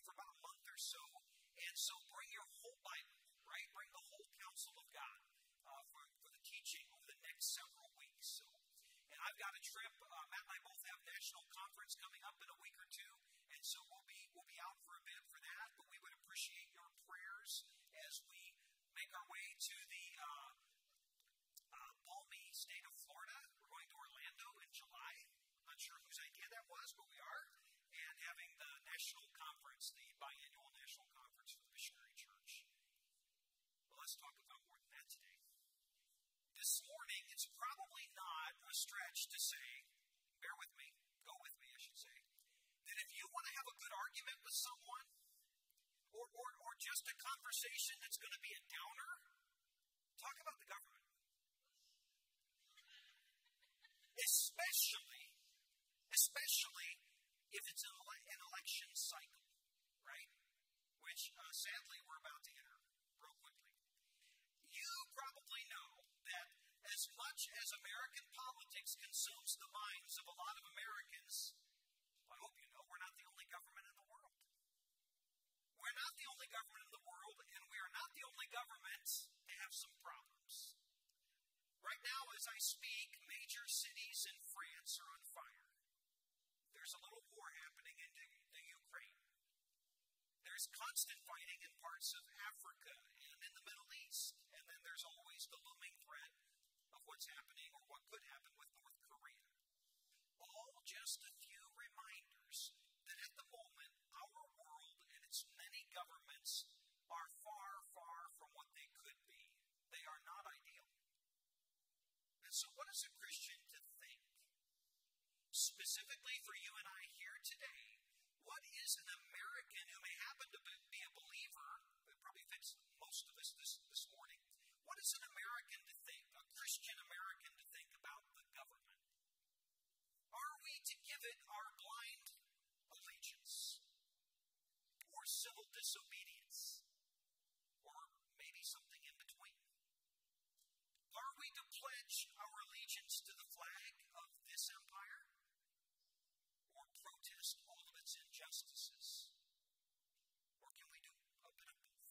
for about a month or so. And so bring your whole Bible, right? Bring the whole counsel of God for the teaching over the next several weeks. So, and I've got a trip. Matt and I both have national conference coming up in a week or two, and so we'll be out for a bit for that. But we would appreciate your prayers as we make our way to the balmy state of Florida. We're going to Orlando in July. I'm not sure whose idea that was, but we are. And having the national conference, the biannual national conference for the Missionary Church. Well, let's talk about more than that today. This morning, it's probably not a stretch to say, bear with me, go with me, I should say, that if you want to have a good argument with someone, or just a conversation that's going to be a downer, talk about the government. Especially if it's an election cycle, right? Which, sadly, we're about to enter real quickly. You probably know that as much as American politics consumes the minds of a lot of Americans, I hope you know we're not the only government in the world. We're not the only government in the world, and we are not the only government to have some problems. Right now, as I speak, major cities in France are on fire. There's a little war happening in the Ukraine. There's constant fighting in parts of Africa and in the Middle East. And then there's always the looming threat of what's happening or what could happen with North Korea. All just a few reminders that at the moment, our world and its many governments are far, far from what they could be. They are not ideal. And so what is a Christian to think? Specifically for you and I here today, what is an American who may happen to be a believer, that probably fits most of us this morning, what is an American to think, a Christian American to think about the government? Are we to give it our blind allegiance? Or civil disobedience? Or maybe something in between? Are we to pledge our allegiance to the flag of this empire? Or protest all of its injustices? Or can we do a bit of both?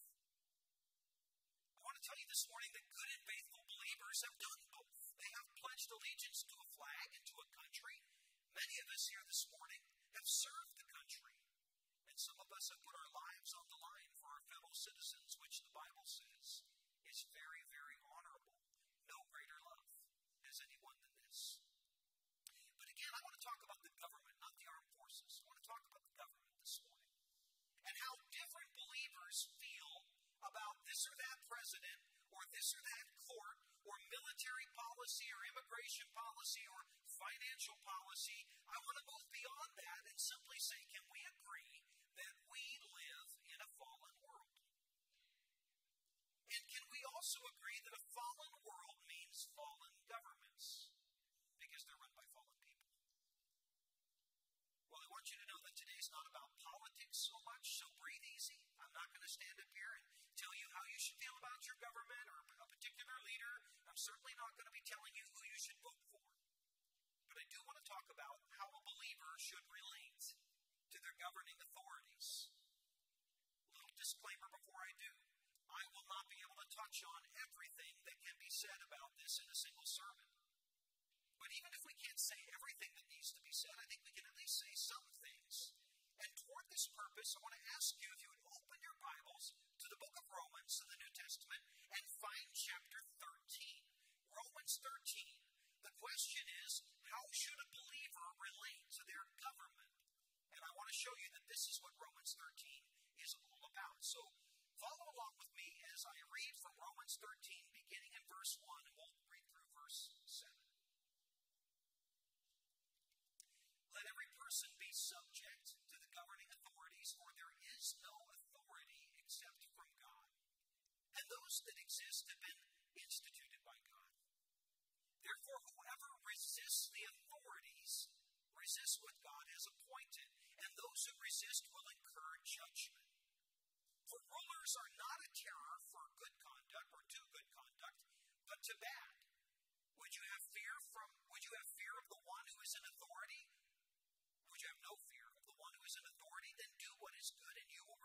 I want to tell you this morning that good and faithful believers have done both. They have pledged allegiance to a flag and to a country. Many of us here this morning have served the country. And some of us have put our lives on the line for our fellow citizens, which the Bible says is very, very honorable. No greater love has anyone than this. But again, I want to talk about the government, not the armed forces. I want to talk about the government this morning. And how different believers feel about this or that president, or this or that court, or military policy, or immigration policy, or financial policy. I want to move beyond that and simply say, can we agree that we live in a fallen world? And can we also agree that a fallen world means fallen governments? Because they're run by fallen people. Well, I want you to know that today's not about politics so much, so breathe easy. I'm not going to stand up here and tell you how you should feel about your government or a particular leader. I'm certainly not going to be telling you who you should vote for. But I do want to talk about how a believer should relate to their governing authorities. A little disclaimer before I do. I will not be able to touch on everything that can be said about this in a single sermon. But even if we can't say everything that needs to be said, I think we can at least say some things. And toward this purpose, I want to ask you if you would open your Bibles to the book of Romans in the New Testament and find chapter 13. Romans 13. The question is, how should a believer relate to their government? And I want to show you that this is what Romans 13 is all about. So follow along with me as I read from Romans 13, beginning in verse 1, and we'll read through verse 7. Let every person be subject to the governing authorities, for there is no authority except from God. And those that exist have been instituted by God. Therefore, whoever resists the authorities resists what God has appointed, and those who resist will incur judgment. For rulers are not a terror for good conduct or to good conduct, but to bad. Would you have fear of the one who is in authority? Would you have no fear of the one who is in authority? Then do what is good, and you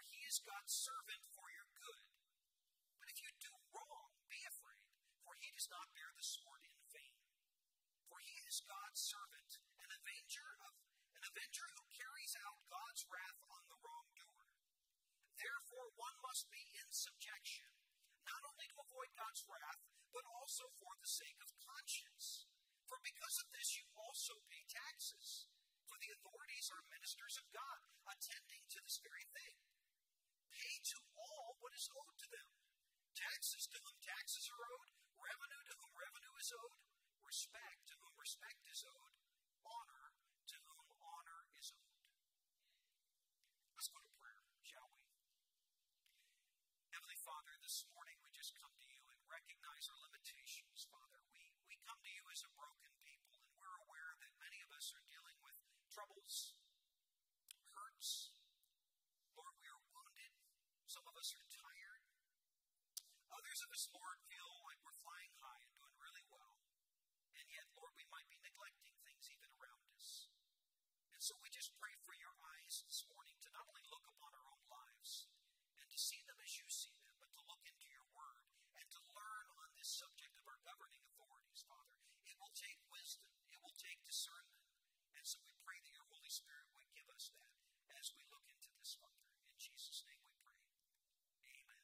for he is God's servant for your good. But if you do wrong, be afraid, for he does not bear the sword in vain. For he is God's servant, an avenger who carries out God's wrath on the wrongdoer. Therefore, one must be in subjection, not only to avoid God's wrath, but also for the sake of conscience. For because of this you also pay taxes, for the authorities are ministers of God, attending to this very thing. Pay to all what is owed to them. Taxes to whom taxes are owed, revenue to whom revenue is owed, respect to whom respect is owed, honor to whom honor is owed. Let's go to prayer, shall we? Heavenly Father, this morning we just come to you and recognize our limitations, Father. We come to you as a broken people, and we're aware that many of us are dealing with troubles, hurts. Lord, we are wounded. Some of us are tired. Others of us, Lord, feel like we're flying high and doing really well. And yet, Lord, we might be neglecting things even around us. And so we just pray for your eyes this morning to not only look upon our own lives and to see them as you see them, but to look into your word and to learn on this subject of our governing authorities, Father. It will take wisdom. It will take discernment. And so we pray that your Holy Spirit would give us that as we look into this, Father. In Jesus' name we pray. Amen.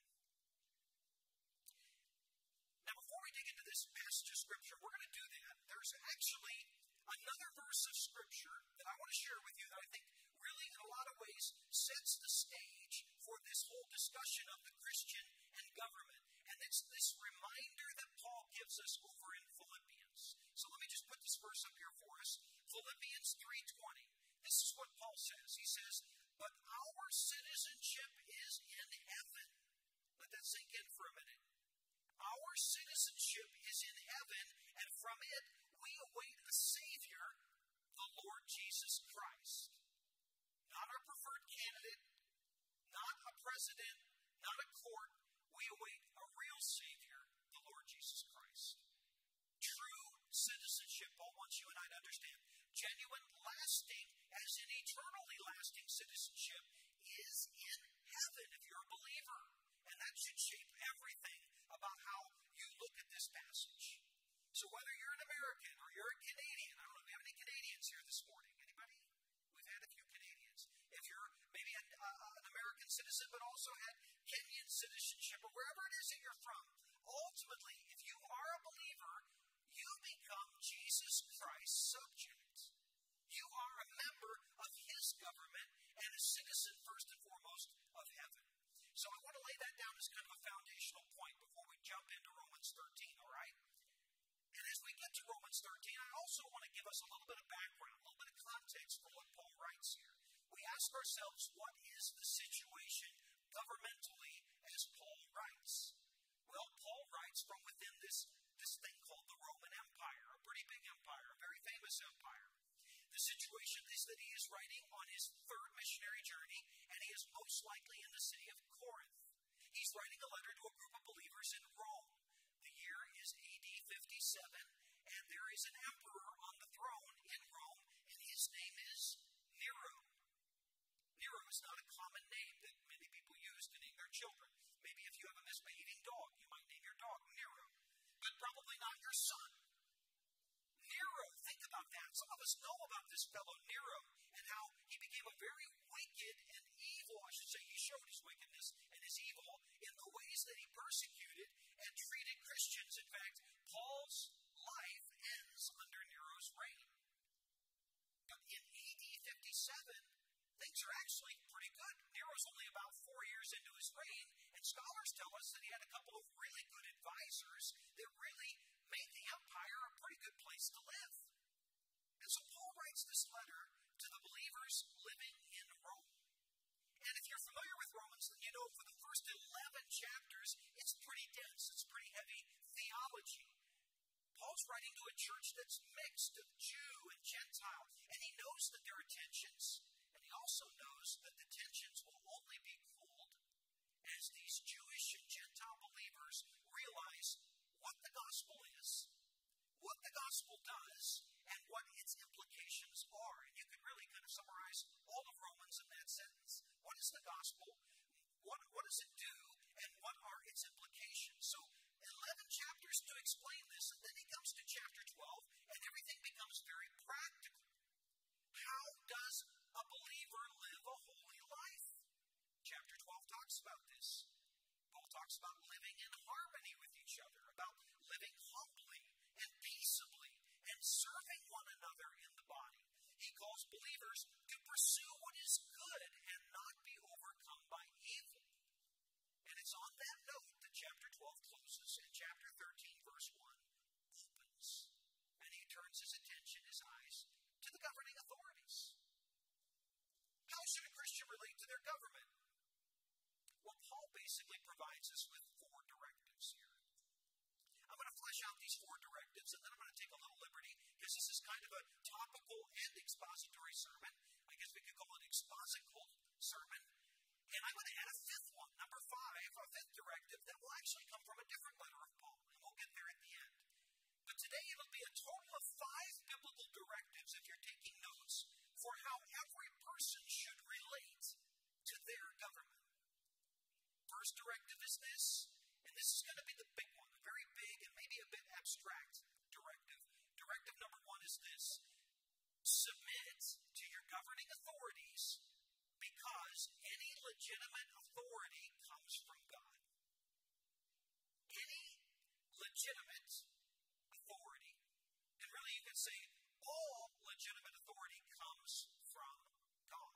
Now, before we dig into this passage of Scripture, we're going to do that. There's actually another verse of Scripture that I want to share with you that I think really, in a lot of ways, sets the stage for this whole discussion of the Christian and government. And it's this reminder that Paul gives us over in Philippians. So let me just put this verse up here for us. Philippians 3:20. This is what Paul says. He says, but our citizenship is in heaven. Let that sink in for a minute. Our citizenship is in heaven, and from it we await a Savior, the Lord Jesus Christ. Not our preferred candidate, not a president, not a court. We await a real Savior, the Lord Jesus Christ. True citizenship, Paul wants you and I to understand, genuine, lasting, as in eternally lasting citizenship, is in heaven if you're a believer. And that should shape everything about how you look at this passage. So whether you're an American or you're a Canadian, I don't know if we have any Canadians here this morning. Anybody? We've had a few Canadians. If you're maybe an American citizen but also had Kenyan citizenship or wherever it is that you're from, ultimately, if you are a believer, you become Jesus Christ's subject. You are a member of his government and a citizen, first and foremost, of heaven. So I want to lay that down as kind of a foundational point before we jump into Romans 13, all right? And as we get to Romans 13, I also want to give us a little bit of background, a little bit of context for what Paul writes here. We ask ourselves, what is the situation governmentally as Paul writes? Well, Paul writes from within this thing called the Roman Empire, a pretty big empire, a very famous empire. The situation is that he is writing on his third missionary journey, and he is most likely in the city of Corinth. He's writing a letter to a group of believers in Rome. The year is AD 57, and there is an emperor on the throne in Rome, and his name is Nero. Nero is not a common name that many people use to name their children. Maybe if you have a misbehaving dog, you might name your dog Nero, but probably not your son. Nero, think about that. Some of us know about this fellow Nero and how he became a very wicked and evil, I should say. He showed his wickedness and his evil in the ways that he persecuted and treated Christians. In fact, Paul's life ends under Nero's reign. But in AD 57, things are actually pretty good. Nero's only about 4 years into his reign, and scholars tell us that he had a couple of really good advisors that really made the empire a pretty good place to live. And so Paul writes this letter to the believers living in Rome. And if you're familiar with Romans, then you know for the first 11 chapters, it's pretty dense, it's pretty heavy theology. Paul's writing to a church that's mixed of Jew and Gentile, and he knows that there are tensions, and he also knows that the tensions will only be cooled as these Jewish and Gentile believers realize what the gospel is, what the gospel does, and what its implications are. And you can really kind of summarize all of Romans in that sentence. What is the gospel? What does it do, and what are its implications? So 11 chapters to explain this, and then he comes to chapter 12, and everything becomes very practical. How does a believer live a holy life? Chapter 12 talks about this. Paul talks about living in harmony with each other, about living humbly and peaceably and serving one another in the body. He calls believers to pursue what is good and not be overcome by evil. And it's on that note that chapter 12 closes, and chapter 13, verse 1 opens. And he turns his attention, his eyes, to the governing authorities. How should a Christian relate to their government? Well, Paul basically provides us with 4 directives here. I'm going to flesh out these 4 directives, and then I'm going to take a little liberty, because this is kind of a topical and expository sermon. I guess we could call it exposical sermon. And I'm going to add a 5th one, number 5, a 5th directive that will actually come from a different letter of Paul, and we'll get there at the end. But today it'll be a total of 5 biblical directives, if you're taking notes, for how every person should relate to their government. First directive is this, and this is going to be the big one, a very big and maybe a bit abstract directive. Directive number 1 is this: submit to your governing authorities, because any legitimate authority comes from God. Any legitimate authority, and really you could say all legitimate authority comes from God.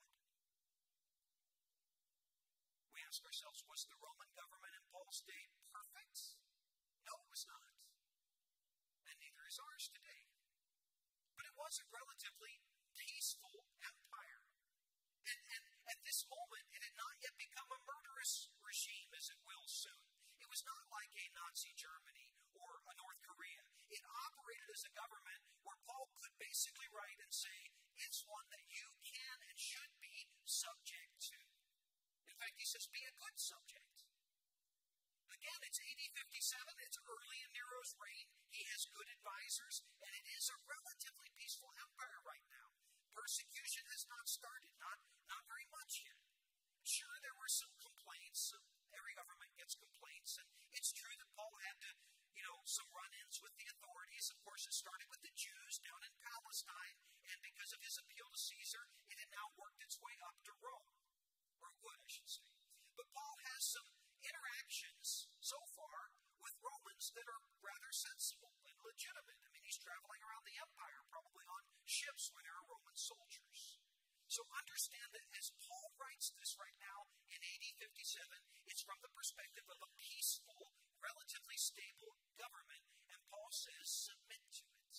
We ask ourselves, was the Roman government in Paul's day perfect? No, it was not. And neither is ours today. But it was a relatively peaceful empire. And at this moment, it had not yet become a murderous regime, as it will soon. It was not like a Nazi Germany or a North Korea. It operated as a government where Paul could basically write and say, it's one that you can and should be subject to. In fact, he says, be a good subject. Again, it's AD 57, it's early in Nero's reign, he has good advisors, and it is a relatively peaceful empire right now. Persecution has not started, not very much yet. Sure, there were some complaints. Every government gets complaints, and it's true that Paul had to, some run-ins with the authorities. Of course, it started with the Jews down in Palestine, and because of his appeal to Caesar, it had now worked its way up to Rome, or would, I should say. But Paul has some interactions so far with Romans that are rather sensible and legitimate. I mean, he's traveling around the empire, probably on ships where there are Roman soldiers. So understand that as Paul writes this right now in AD 57, it's from the perspective of a peaceful, relatively stable government, and Paul says, submit to it.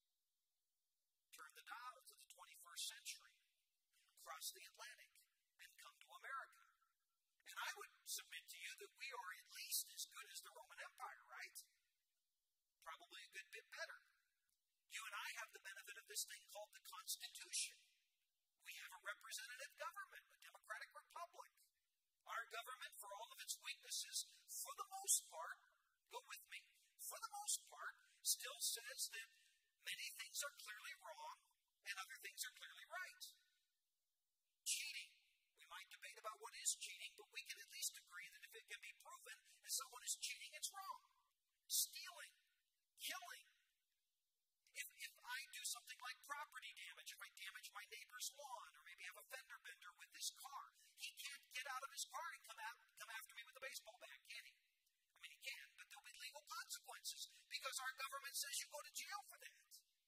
Turn the dial to the 21st century, cross the Atlantic, and come to America. And I would submit to you that we are at least as good as the Roman Empire, right? Probably a good bit better. You and I have the benefit of this thing called the Constitution. We have a representative government, a democratic republic. Our government, for all of its weaknesses, for the most part, go with me, for the most part, still says that many things are clearly wrong and other things are clearly right. Cheating. We might debate about what is cheating, but we can at least agree that if it can be proven that someone is cheating, it's wrong. Stealing. Killing. If I do something like property damage, if I damage my neighbor's lawn, or maybe have a fender bender with his car, he can't get out of his car and come after me with a baseball bat, can he? I mean, he can, but there'll be legal consequences because our government says you go to jail for that.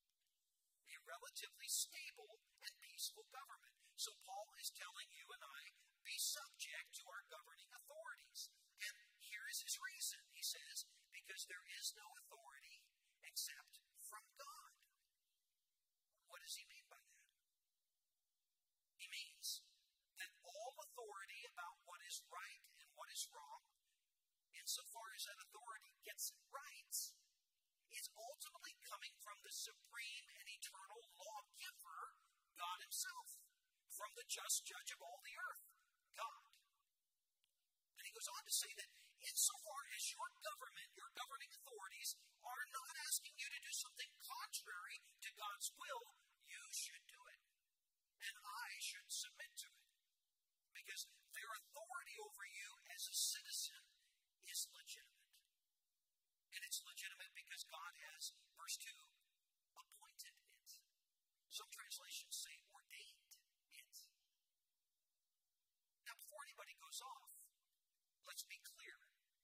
A relatively stable and peaceful government. So Paul is telling you and I, be subject to our governing authorities. And here is his reason. He says, because there is no authority except from God. What does he mean by that? He means that all authority about what is right and what is wrong, insofar as that authority gets it right, is ultimately coming from the supreme and eternal lawgiver, God himself, from the just judge of all the earth, God. And he goes on to say that insofar as your government, your governing authorities, are not asking you to do something contrary to God's will, you should do it. And I should submit to it. Because their authority over you God has, verse 2, appointed it. Some translations say ordained it. Now, before anybody goes off, let's be clear.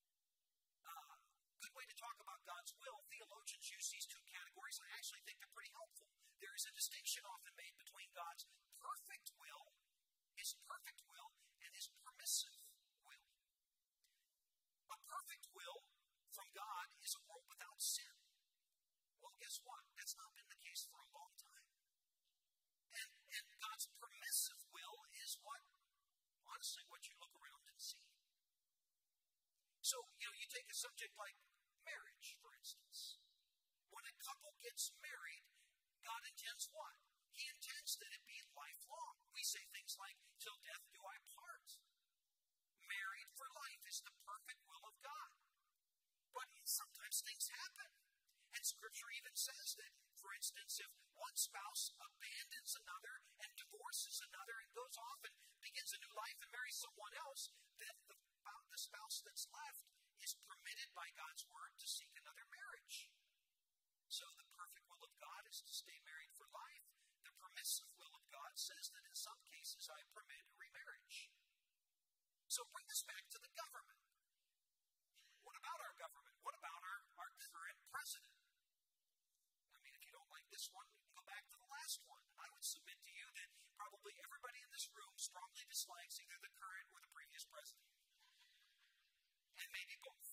Good way to talk about God's will. Theologians use these two categories. I actually think they're pretty helpful. There is a distinction often made between God's perfect will, his perfect will, and his permissive will. A perfect will from God is a world without sin. Well, guess what? That's not been the case for a long time. And God's permissive will is honestly, what you look around and see. So, you take a subject like marriage, for instance. When a couple gets married, God intends what? He intends that it be lifelong. We say things like, till death do I part. Married for life is the perfect will of God. But sometimes things happen. And Scripture even says that, for instance, if one spouse abandons another and divorces another and goes off and begins a new life and marries someone else, then the spouse that's left is permitted by God's word to seek another marriage. So the perfect will of God is to stay married for life. The permissive will of God says that in some cases I permit remarriage. So bring this back to the government. What about our government? What about our current president? I mean, if you don't like this one, you can go back to the last one. And I would submit to you that probably everybody in this room strongly dislikes either the current or the previous president. And maybe both.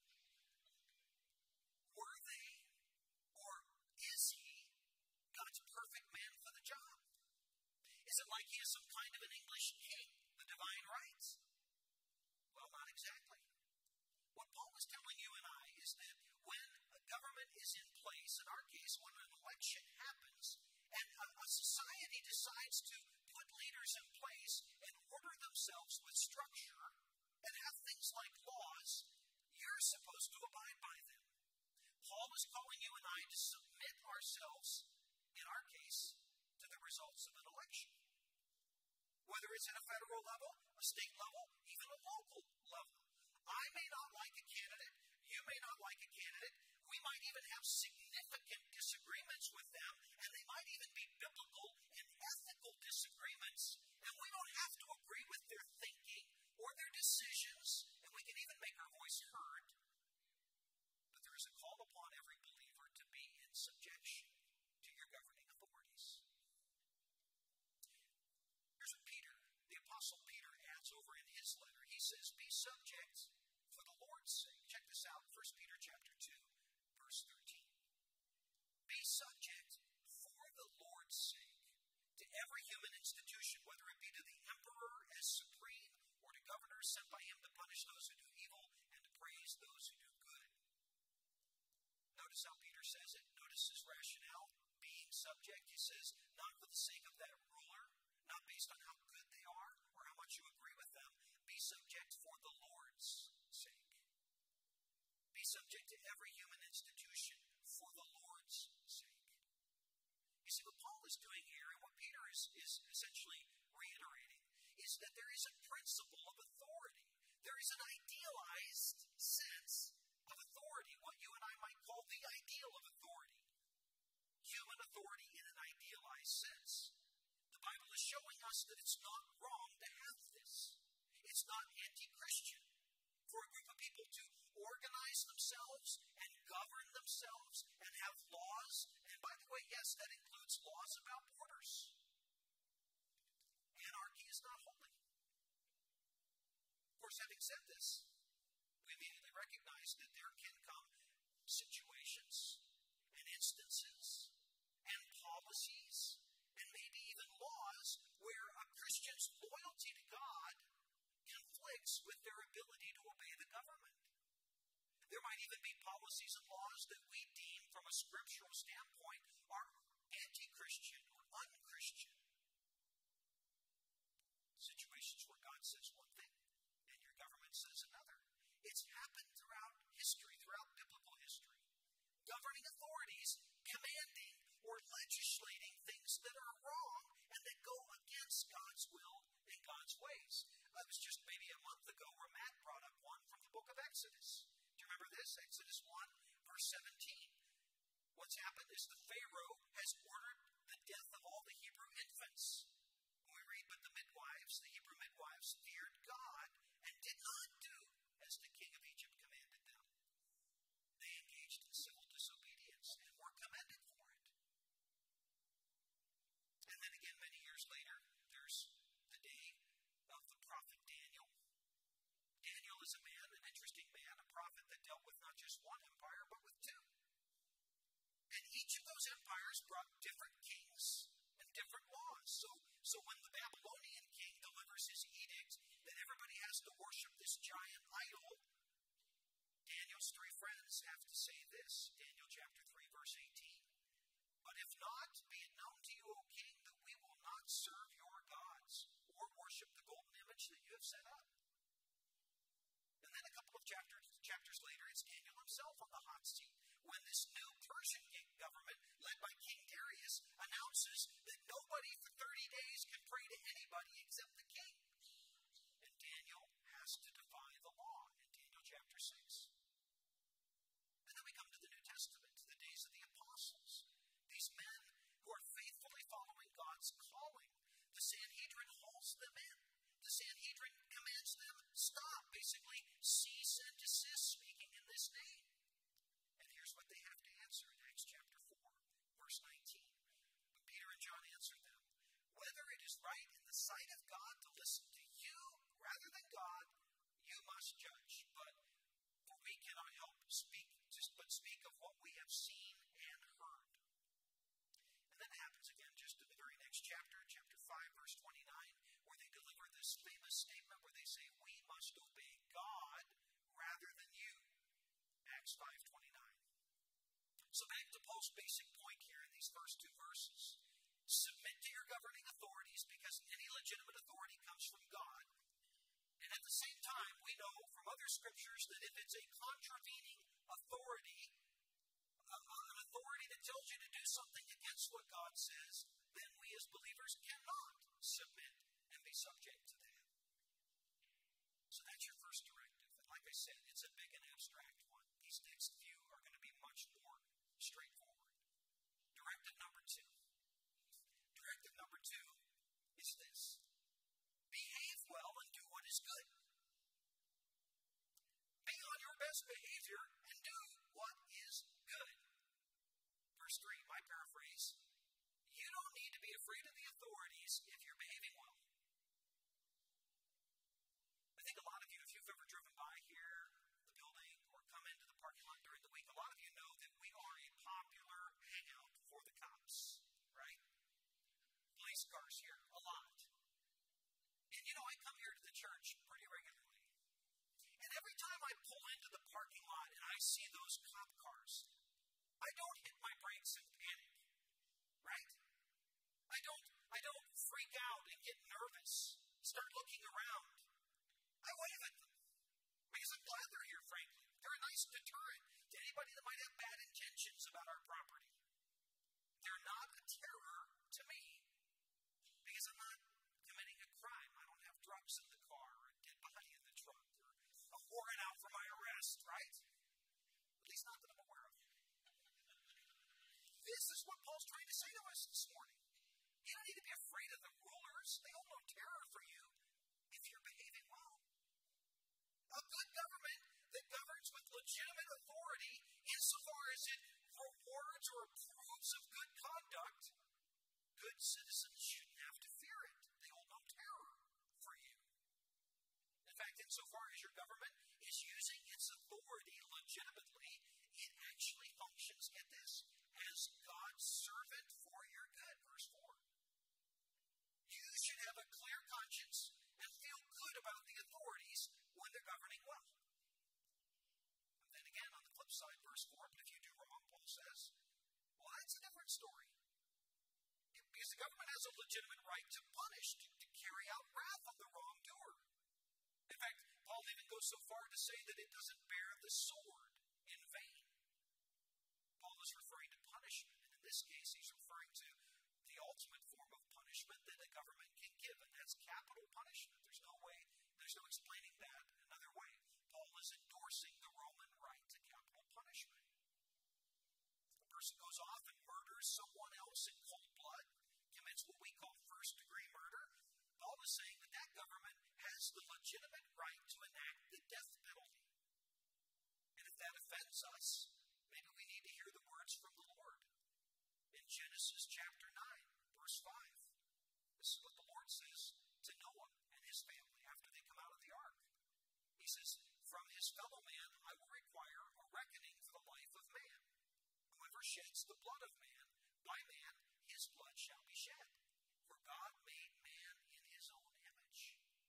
Were they, or is he, God's perfect man for the job? Is it like he is some kind of an English king, the divine rights? Well, not exactly. What Paul is telling you and I is that when a government is in place, in our case, when an election happens, and a society decides to put leaders in place and order themselves with structure and have things like laws, you're supposed to abide by them. Paul is calling you and I to submit ourselves, in our case, to the results of an election. Whether it's at a federal level, a state level, even a local level. I may not like a candidate, you may not like a candidate, we might even have significant disagreements with them, and they might even be biblical and ethical disagreements, and we don't have to agree with their thinking or their decisions, and we can even make our voice heard. But there is a call upon every believer to be in subjection to your governing authorities. Here's what the Apostle Peter adds over in his letter. He says, be subject for the Lord's sake. Check this out, 1 Peter chapter 2, verse 13. Be subject for the Lord's sake to every human institution, whether it be to the emperor as supreme or to governors sent by him to punish those who do evil and to praise those who do good. Notice how Peter says it. Notice his rationale. Being subject, he says, not for the sake of that ruler, not based on how good they are or how much you agree with them. Be subject for the Lord's sake. Be subject to every human institution for the Lord's sake. You see, what Paul is doing here, and what Peter is essentially reiterating, is that there is a principle of authority. There is an idealized sense of authority, what you and I might call the ideal of authority. Human authority in an idealized sense. The Bible is showing us that it's not wrong to have this. It's not anti-Christian for a group of people to organize themselves and govern themselves and have laws. And by the way, yes, that includes laws about borders. Anarchy is not holy. Of course, having said this, we immediately recognize that there can come situations and instances and policies and maybe even laws where a Christian's loyalty to God conflicts with their ability to obey the government. There might even be policies and laws that we deem from a scriptural standpoint are anti-Christian or un-Christian. Situations where God says one thing and your government says another. It's happened throughout history, throughout biblical history. Governing authorities commanding or legislating things that are wrong and that go against God's will and God's ways. It was just maybe a month ago where Matt brought up one from the book of Exodus. Do you remember this? Exodus 1, verse 17. What's happened is the Pharaoh has ordered the death of all the Hebrew infants. When we read, but the Hebrew midwives feared God and did not do as the king of Egypt commanded them. They engaged in civil disobedience and were commended for it. And then again, many years later, there's the day of the prophet Daniel. Daniel is a man, an interesting man, a prophet that dealt with not just one empire, but with two. And each of those empires brought different kings and different laws. So when the Babylonian king delivers his edict that everybody has to worship this giant idol, Daniel's three friends have to say this, Daniel chapter 3, verse 18. But if not, be it known to you, O king, that we will not serve your gods or worship the golden image that you have set up. And then a couple of chapters later, it's Daniel himself on the hot seat when this new Persian government, led by King Darius, announces that nobody for 30 days can pray to anybody except the king. And Daniel has to defy the law in Daniel chapter 6. And then we come to the New Testament, to the days of the apostles. These men who are faithfully following God's calling. The Sanhedrin holds them in. The Sanhedrin commands them, stop, basically cease and desist speaking in this name. And here's what they have to answer in Acts chapter 4, verse 19. But Peter and John answered them, whether it is right in the sight of God to listen to you rather than God, you must judge. But for we cannot help but speak of what we have seen and heard. And then it happens again just in the very next chapter, chapter 5, verse 29, where they deliver this famous statement where they say, we must obey God rather than you. Acts 5:29. So back to Paul's basic point here in these first two verses. Submit to your governing authorities because any legitimate authority comes from God. And at the same time, we know from other scriptures that if it's a contravening authority, an authority that tells you to do something against what God says, then we as believers cannot submit and be subject to that. So that's your first directive. And like I said, it's a big and abstract one. These next few are going to be much more straightforward. Directive number two. Directive number two is this. Behave well and do what is good. Be on your best behavior and do what is good. Verse 3, my paraphrase, you don't need to be afraid of the authorities if you're behaving well. I think a lot of you, if you've ever driven by here, the building, or come into the parking lot during the week, a lot of you know that we are a popular hangout for the cops, right? Police cars here, a lot. And you know, I come here to the church pretty regularly. And every time I pull into the parking lot and I see those cop cars, I don't hit my brakes and panic, right? I don't freak out and get nervous, start looking around. I wave at them because I'm glad they're here, frankly. They're a nice deterrent to anybody that might have bad intentions about our property. They're not a terror to me because I'm not committing a crime. I don't have drugs in the car or a dead body in the trunk or a warrant out for my arrest, right? At least not that I'm aware of. This is what Paul's trying to say to us this morning. You don't need to be afraid of the rulers. They hold no terror for you if you're behaving well. A good government that governs with legitimate authority insofar as it rewards or approves of good conduct, good citizens shouldn't have to fear it. They hold no terror for you. In fact, insofar as your government is using its authority legitimately, it actually functions, get this, as God's servant for your good. Verse 4. You should have a clear conscience and feel good about the authorities when they're governing well. And then again, on the flip side, verse 4, but if you do wrong, Paul says, well, that's a different story. Because the government has a legitimate right to punish, to carry out wrath on the wrongdoer. In fact, Paul even goes so far to say that it doesn't bear the sword in vain. Paul is referring to punishment, and in this case, he's referring to the ultimate form of punishment that a government can give, and that's capital punishment. There's no explaining that another way. Paul is endorsing the Roman right to capital punishment. person goes off and murders someone else in cold blood, commits what we call first-degree murder, Paul is saying that that government has the legitimate right to enact the death penalty. And if that offends us, maybe we need to hear the words from the Lord. In Genesis chapter 9, verse 5, this is what the Lord says to Noah and his family after they come out of the ark. He says, "From his fellow man I will require a reckoning for the life of man. Whoever sheds the blood of man, by man his blood shall be shed. For God made man in his own image."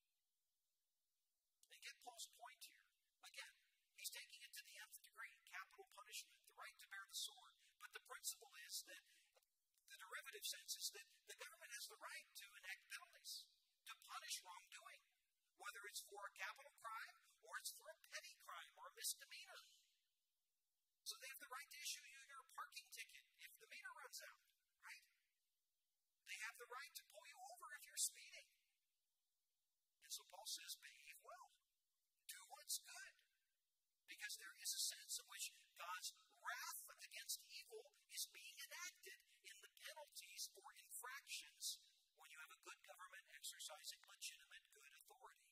And get Paul's point here. Again, he's taking it to the nth degree, capital punishment, the right to bear the sword. But the principle is that the derivative sense is that the government has the right to enact penalties, to punish wrongdoing, whether it's for a capital crime or it's for a petty crime or a misdemeanor. So they have the right to issue you your parking ticket if the meter runs out, right? They have the right to pull you over if you're speeding. And so Paul says, behave well. Do what's good. Because there is a sense in which God's wrath against evil is being enacted in the penalties for infractions when you have a good government exercising legitimate good authority.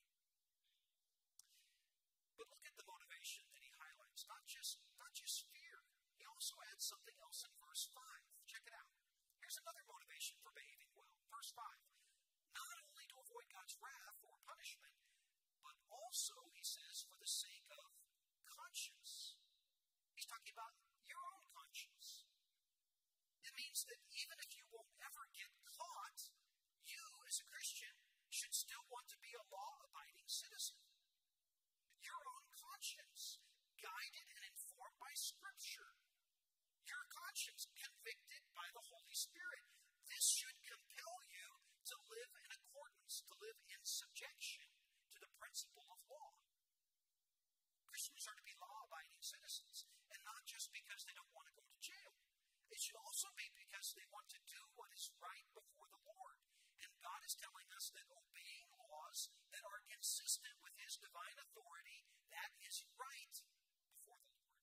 But look at the motivation that he highlights. Not just fear. He also adds something else in verse 5. Check it out. Here's another motivation for behaving well. Verse 5. Not only to avoid God's wrath or punishment, but also, he says, for the sake of conscience. He's talking about your own conscience. It means that even if you won't ever get caught, you, as a Christian, should still want to be a law-abiding citizen. Your own conscience, guided and informed by Scripture. Your conscience, convicted by the Holy Spirit. This should compel you to live in accordance, to live in subjection to the principle of law. Christians are to be law-abiding citizens, and not just because they don't want to go to jail. It should also be because they want to do what is right before the Lord. And God is telling us that obeying laws that are consistent with His divine authority, that is right before the Lord.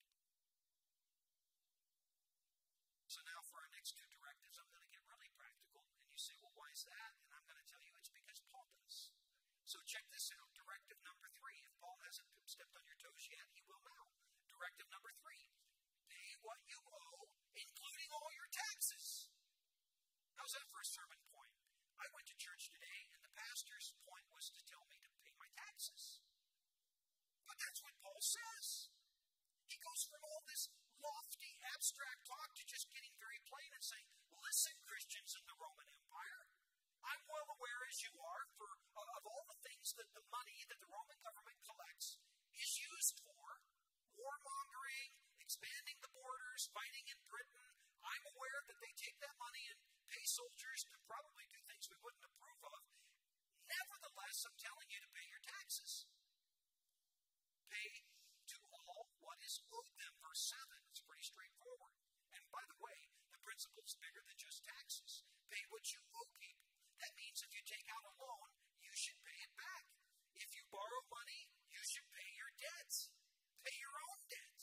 So now for our next two directives, I'm going to get really practical. And you say, well, why is that? And I'm going to tell you it's because Paul does. So check this out. Directive number 3. If Paul hasn't stepped on your toes yet, he will now. Directive number 3. Pay what you owe, including all your taxes. How's that for a sermon point? I went to church today, and the pastor's point was to tell me to pay my taxes. But that's what Paul says. He goes from all this lofty, abstract talk to just getting very plain and saying, listen, Christians in the Roman Empire, I'm well aware, as you are, of all the things that the money that the Roman government collects is used for: warmongering, expanding the borders, fighting in Britain. I'm aware that they take that money and pay soldiers to probably do things we wouldn't approve of. Nevertheless, I'm telling you to pay your taxes. Pay to all what is owed them. Verse 7. It's pretty straightforward. And by the way, the principle is bigger than just taxes. Pay what you owe people. That means if you take out a loan, you should pay it back. If you borrow money, you should pay your debts. Pay your own debts.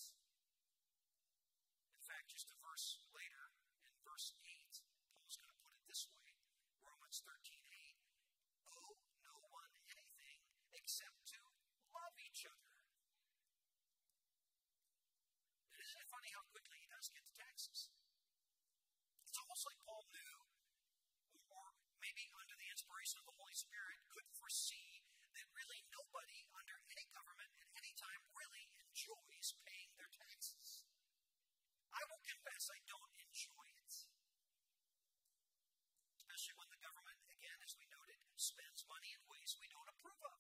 In fact, just a verse later, in verse 8, Paul's going to put it this way. Romans 13:8. Owe no one anything except to love each other. And isn't it funny how quickly he does get to taxes? It's almost like Paul knew, or maybe under the inspiration of the Holy Spirit, could foresee that really nobody under any government at any time really enjoys paying their taxes. I will confess I don't enjoy it. Especially when the government, again, as we noted, spends money in ways we don't approve of.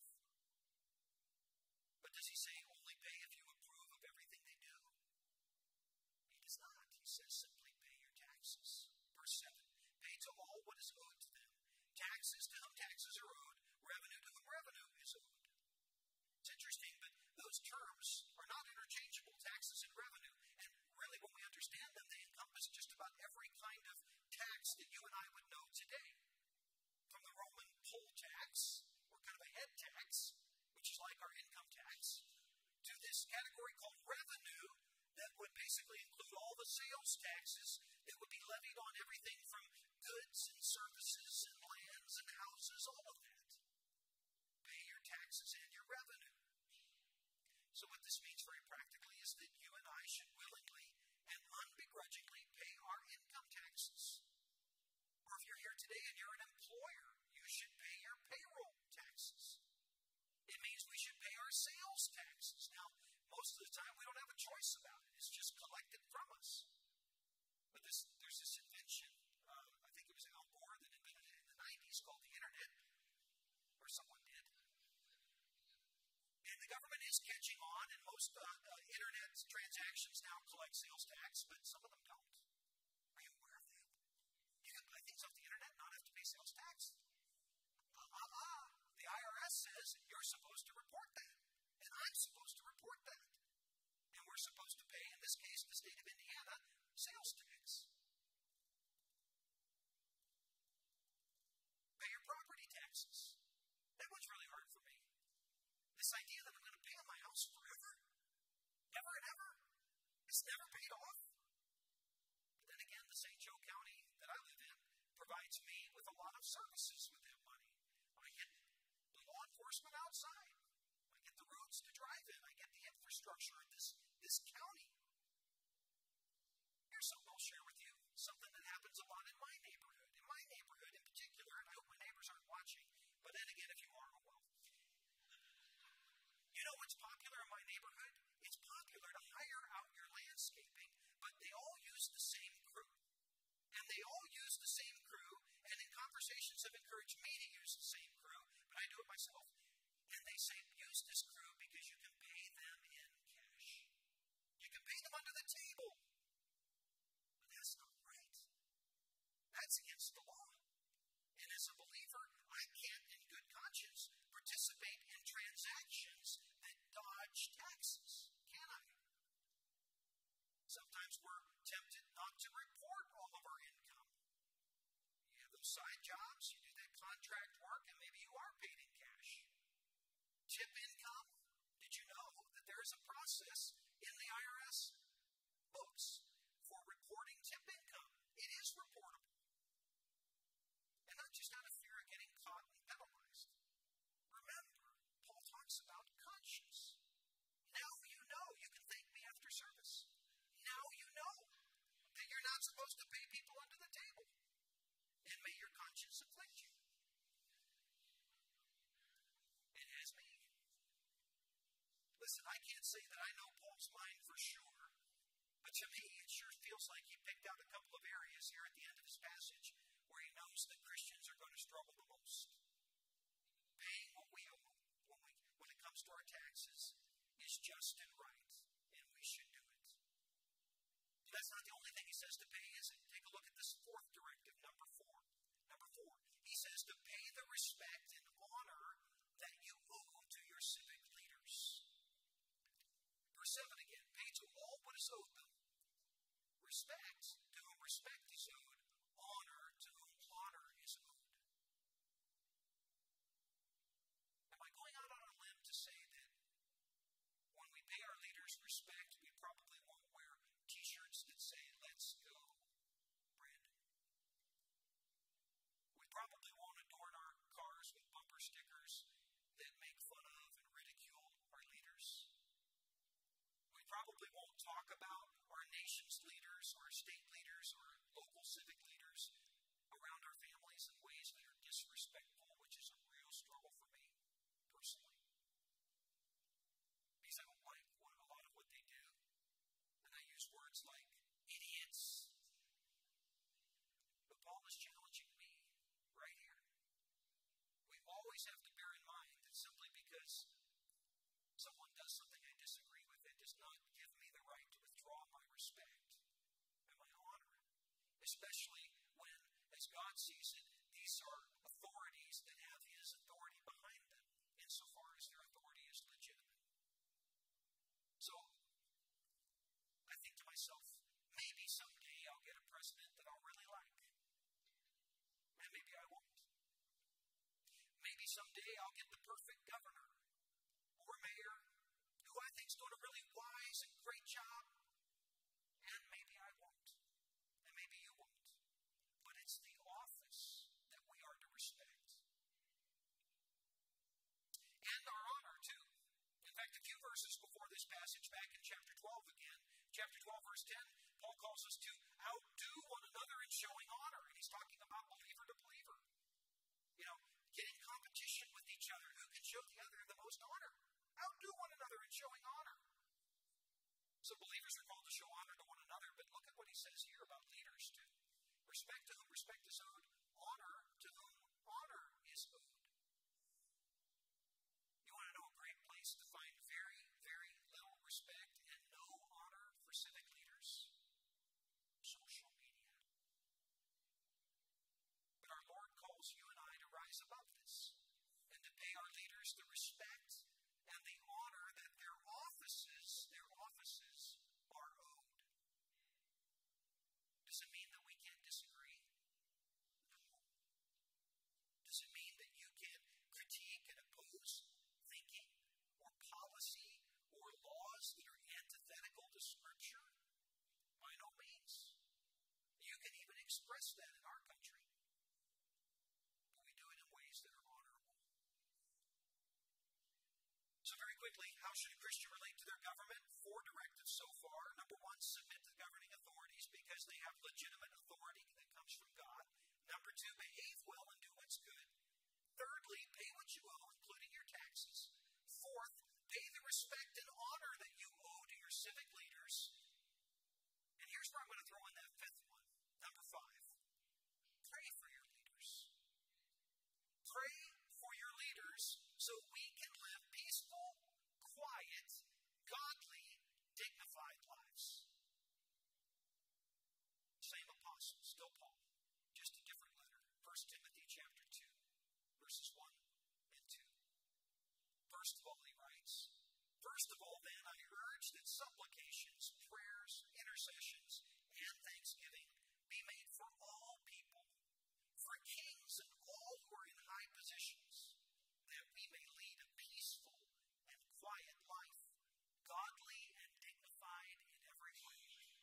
But does he say only pay if you approve of everything they do? He does not. He says simply pay your taxes. Verse 7. Pay to all what is owed to them. Taxes to whom taxes are owed. Revenue to whom revenue is owed. It's interesting, but those terms are not interchangeable, taxes and revenue. And really, when we understand them, they encompass just about every kind of tax that you and I would know today. From the Roman poll tax, or kind of a head tax, which is like our income tax, to this category called revenue, that would basically include all the sales taxes that would be levied on everything from goods and services and lands and houses, all of that. Pay your taxes and your revenue. So what this means very practically is that you and I should willingly and unbegrudgingly pay our income taxes. Or if you're here today and you're an employer, you should pay your payroll taxes. It means we should pay our sales taxes. Now, most of the time we don't have a choice about it. It's just collected from us. But there's this invention, I think it was Al Gore that invented it in the 90s, called the internet, or someone did. And the government is catching on, and most internet transactions now collect sales tax, but some of them don't. Are you aware of that? You can buy things off the internet and not have to pay sales tax. The IRS says you're supposed to report that, and I'm supposed to report that. And we're supposed to pay, in this case, the state of Indiana, sales tax. Pay your property taxes. That one's really hard for me. This idea that I'm going to pay on my house forever, ever and ever, it's never paid off. But then again, the St. Joe County that I live in provides me with a lot of services with that money. I get the law enforcement outside. I get the roads to drive in. I get the infrastructure in this county. Here's something I'll share with you, something that happens a lot in my neighborhood. In my neighborhood in particular, and I hope my neighbors aren't watching, but then again, if you are, oh well. You know what's popular in my neighborhood? It's popular to hire out your landscaping, but they all use the same crew. And they all use the same crew, and in conversations have encouraged me to use the same crew, but I do it myself. And they say, use this crew because you can pay them in cash. You can pay them under the table. But that's not right. That's against the law. And as a believer, I can't, in good conscience, participate in transactions that dodge taxes, can I? Sometimes we're tempted not to report all of our income. You have those side jobs, you do that contract work, and maybe you are paid in cash. Tip income, did you know that there is a process in the IRS books for reporting tip income? It is reportable. And not just out of fear of getting caught and penalized. Remember, Paul talks about conscience. Now you know you can thank me after service. Now you know that you're not supposed to pay people under the table. And may your conscience afflict you. It has me. Listen, I can't say that I know Paul's mind for sure, but to me it sure feels like he picked out a couple of areas here at the end of his passage where he knows that Christians are going to struggle the most. Paying what we owe when it comes to our taxes is just and right, and we should do it. But that's not the only thing he says to pay, is it? Take a look at this fourth directive, number 4. Number 4, he says to pay the respect and honor that you owe to your civic leaders. Verse 7 again, pay to all what is owed them. Respect to whom respect is owed. Honor to whom honor is owed. Am I going out on a limb to say that when we pay our leaders respect, we probably won't wear t-shirts that say, let's go, Brandon? We probably won't adorn our cars with bumper stickers that make fun of and ridicule our leaders. We probably won't talk about our nation's leaders, our state leaders, our local civic leaders around our families in ways that are disrespectful, which is a real struggle for me, personally. Because I don't like a lot of what they do. And I use words like idiots. But Paul is challenging me right here. We always have to bear in mind that simply because someone does something I disagree with, it does not give me the right to withdraw my respect and my honor. Especially when, as God sees it, these are authorities that have His authority behind them, insofar as their authority is legitimate. So, I think to myself, maybe someday I'll get a president that I'll really like. And maybe I won't. Maybe someday I'll get the perfect governor or mayor who I think is doing a really wise and great job. verses before this passage, back in chapter 12 again, chapter 12, verse 10, Paul calls us to outdo one another in showing honor. And he's talking about believer to believer. Get in competition with each other. Who can show the other the most honor? Outdo one another in showing honor. So believers are called to show honor to one another, but look at what he says here about leaders too. Respect to whom respect is owed, honor to whom honor is owed. You want to know a great place to find very, very little respect and no honor for civic leaders? Social media. But our Lord calls you and I to rise above this and to pay our leaders the respect and the honor that their offices are owed. Does it mean that we can't disagree? No. Does it mean that you can critique and oppose thinking or policy or laws that are antithetical to Scripture? By no means. You can even express that in our country. But we do it in ways that are honorable. So very quickly, how should a Christian relate to their government? 4 directives so far. Number 1, submit to the governing authorities because they have legitimate authority that comes from God. Number 2, behave well and do what's good. Thirdly, pay what you owe, including your taxes. Fourth, pay the respect and honor that you owe to your civic leaders. And here's where I'm going to throw in that 5th one. Number 5, pray for your leaders. Pray for your leaders so we can live peaceful, quiet, godly, dignified lives. Same apostle, still Paul, just a different letter. 1 Timothy chapter 2, verses 1 and 2. First of all, he writes, first of all, then, I urge that supplications, prayers, intercessions, and thanksgiving be made for all people, for kings and all who are in high positions, that we may lead a peaceful and quiet life, godly and dignified in every way.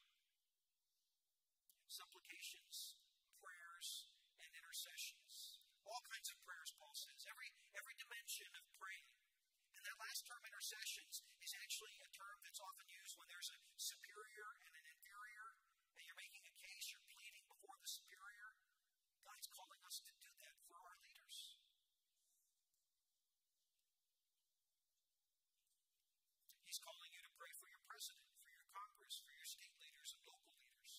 Supplications, prayers, and intercessions. All kinds of prayers, Paul says. Every dimension of praying. And that last term, intercessions, is actually a term that's often used when there's a superior and an inferior, and you're making a case, you're pleading before the superior. God's calling us to do that for our leaders. He's calling you to pray for your president, for your Congress, for your state leaders and local leaders.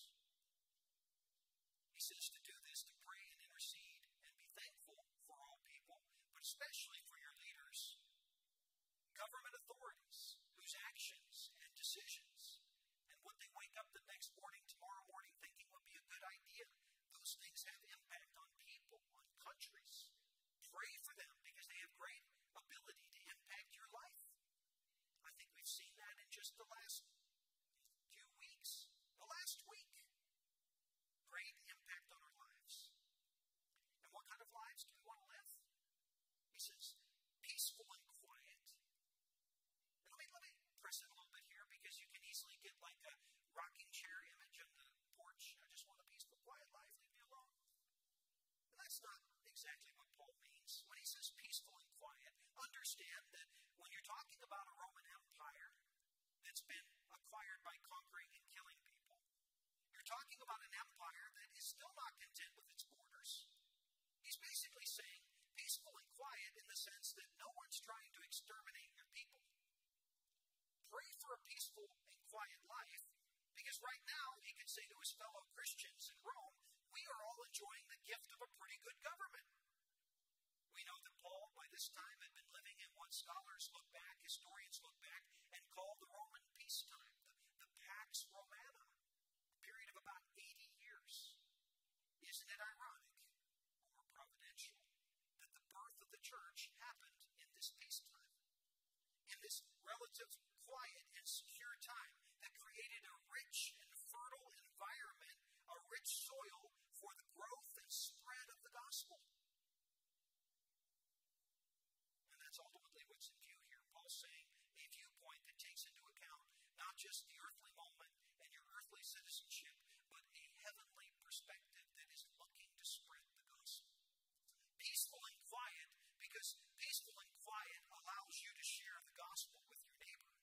He says to do this, to pray and intercede and be thankful for all people, but especially for your leaders, government authorities, whose actions and decisions and what they wake up the next morning, tomorrow morning, thinking would be a good idea. Those things have impact on people, on countries. Pray for them because they have great ability to impact your life. I think we've seen that in just the last few weeks. The last week. Great impact on our lives. And what kind of lives do we want to live? He says, peaceful and quiet. And let me press it a little bit here because you can easily get like a rocking chair image on the porch. I just want a peaceful, quiet life. Leave me alone. And that's not exactly what Paul means. When he says peaceful and quiet, understand that when you're talking about a Roman Empire that's been acquired by conquering and killing people, you're talking about an empire that is still not content with its borders. He's basically saying peaceful and quiet in the sense that no one's trying to exterminate your people. Pray for a peaceful and quiet life because right now he could say to his fellow Christians in Rome, we are all enjoying the gift of a pretty good government. We know that Paul, by this time, had been living in what scholars look back, historians look back, and call the Roman peacetime, the Pax Romana, a period of about 80 years. Isn't it ironic or providential that the birth of the church happened in this peacetime? In this relative quiet and secure time that created a rich and fertile environment, a rich soil for the growth and spread of the gospel. And that's ultimately what's in view here. Paul's saying a viewpoint that takes into account not just the earthly moment and your earthly citizenship, but a heavenly perspective that is looking to spread the gospel. Peaceful and quiet, because peaceful and quiet allows you to share the gospel with your neighbor.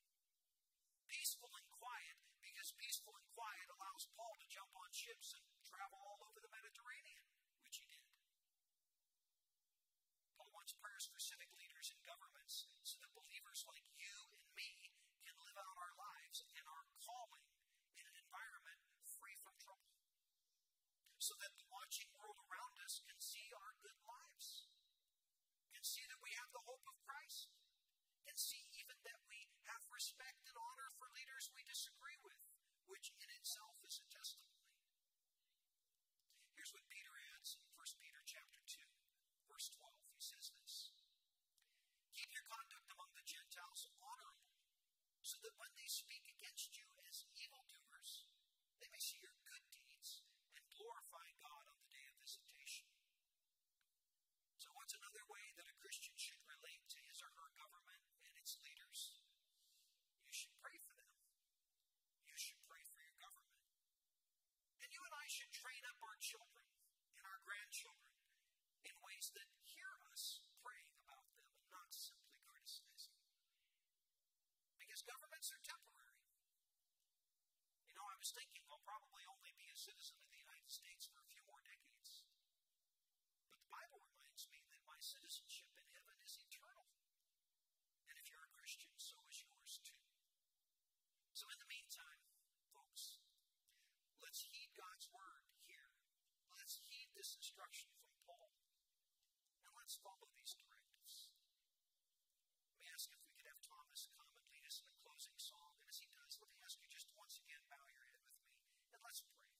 wants prayers for civic leaders and governments so that believers like you and me can live out our lives and our calling in an environment free from trouble. So that the watching world around us can see our good lives, can see that we have the hope of Christ, can see even that we have respect and honor for leaders we disagree with, which in itself is a testimony. Here's what Peter adds in 1 Peter chapter 2, verse 12. He says this: "Keep your conduct among the Gentiles honorable, so that when they speak against you as evildoers, they may see your good deeds and glorify God on the day of visitation." So what's another way that a Christian should relate to his or her government and its leaders? You should pray for them. You should pray for your government. And you and I should train up our children and our grandchildren in ways that hear us praying about them and not simply criticizing. Because governments are temporary. You know, I was thinking I'll probably only be a citizen of the United States for a few more decades. But the Bible reminds me that my citizenship in heaven is eternal. And if you're a Christian, so is yours too. So in the meantime, folks, let's heed God's word here. Let's heed this instruction from Paul. And let's follow these directives. Let me ask if we could have Thomas come and lead us in a closing song. And as he does, let me ask you just once again, bow your head with me, and let's pray.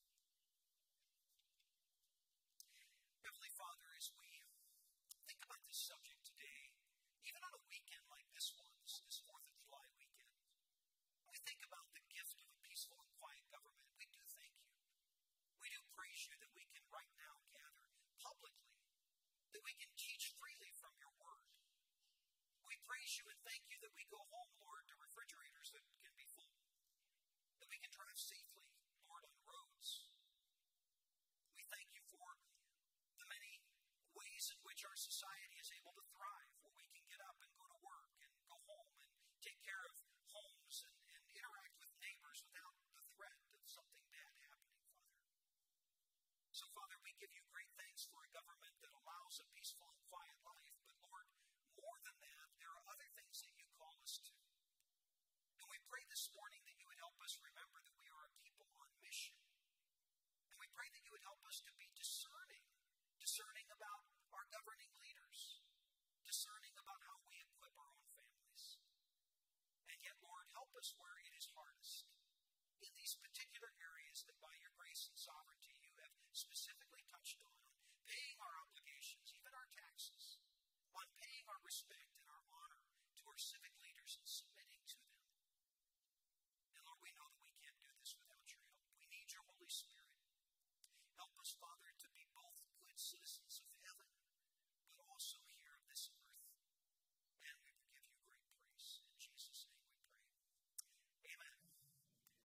Heavenly Father, as we think about this subject today, even on a weekend like this one, this 4th of July weekend, we think about the gift of a peaceful and quiet government. We do thank you. We do praise you that we can right now gather publicly, that we can teach freely from your word. We praise you and thank you that we go home, Lord, to refrigerators that can be full, that we can drive safely, Lord, on roads. We thank you for the many ways in which our society is able to thrive, where we can get up and go to work and go home and take care of homes and interact with neighbors without the threat of something bad happening, Father. So, Father, we give you great thanks for a government that allows a peaceful and quiet life, but Lord, more than that, there are other things that you call us to. And we pray this morning that you would help us remember that we are a people on mission. And we pray that you would help us to be discerning about our governing leaders, discerning about how we equip our own families. And yet, Lord, help us where it is hardest, in these particular areas that by your grace and sovereignty you have specifically touched on paying our obligations, even our taxes, on paying our respect and our honor to our civic leaders and submitting